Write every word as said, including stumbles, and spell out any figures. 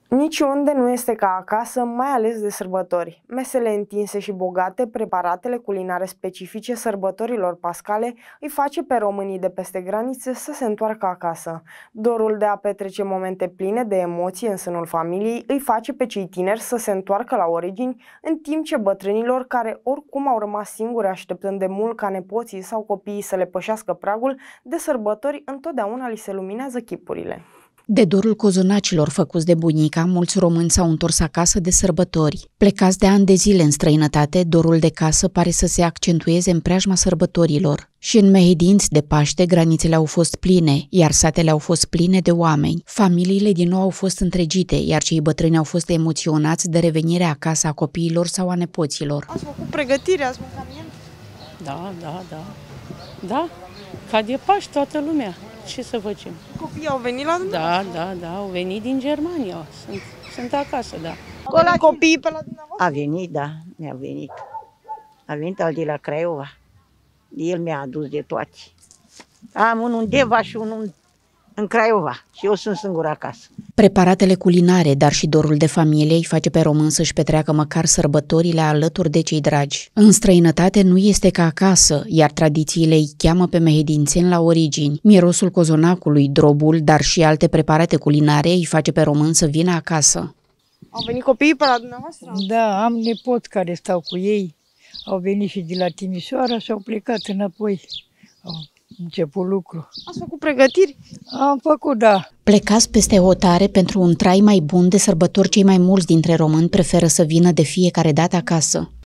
Niciunde nu este ca acasă, mai ales de sărbători. Mesele întinse și bogate, preparatele culinare specifice sărbătorilor pascale îi face pe românii de peste granițe să se întoarcă acasă. Dorul de a petrece momente pline de emoții în sânul familiei îi face pe cei tineri să se întoarcă la origini, în timp ce bătrânilor, care oricum au rămas singuri așteptând de mult ca nepoții sau copiii să le pășească pragul, de sărbători întotdeauna li se luminează chipurile. De dorul cozonacilor făcuți de bunica, mulți români s-au întors acasă de sărbători. Plecați de ani de zile în străinătate, dorul de casă pare să se accentueze în preajma sărbătorilor. Și în Mehedinți de Paște, granițele au fost pline, iar satele au fost pline de oameni. Familiile din nou au fost întregite, iar cei bătrâni au fost emoționați de revenirea acasă a copiilor sau a nepoților. Ați făcut pregătire, ați mâncat mie? Da, da, da. Da, ca de Paști toată lumea. Ce să facem? Copiii au venit la dumneavoastră? Da, da, da, au venit din Germania. Sunt, sunt acasă, da. Au venit copiii pe la dumneavoastră? A venit, da, mi-a venit. A venit al de la Craiova. El mi-a adus de toate. Am unul în Deva și unul în Craiova și eu sunt singur acasă. Preparatele culinare, dar și dorul de familie îi face pe român să-și petreacă măcar sărbătorile alături de cei dragi. În străinătate nu este ca acasă, iar tradițiile îi cheamă pe mehedințeni la origini. Mirosul cozonacului, drobul, dar și alte preparate culinare îi face pe român să vină acasă. Au venit copiii pe la dumneavoastră? Da, am nepoți care stau cu ei. Au venit și de la Timișoara și au plecat înapoi. Au început lucru. Ați făcut pregătiri? Am făcut, da. Plecați peste hotare pentru un trai mai bun de sărbători, cei mai mulți dintre români preferă să vină de fiecare dată acasă.